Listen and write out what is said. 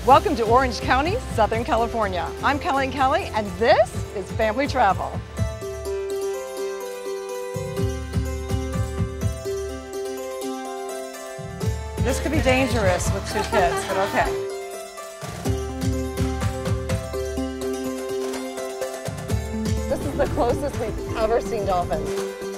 Welcome to Orange County, Southern California. I'm Colleen Kelly, and this is Family Travel. This could be dangerous with two kids, but okay. This is the closest we've ever seen dolphins.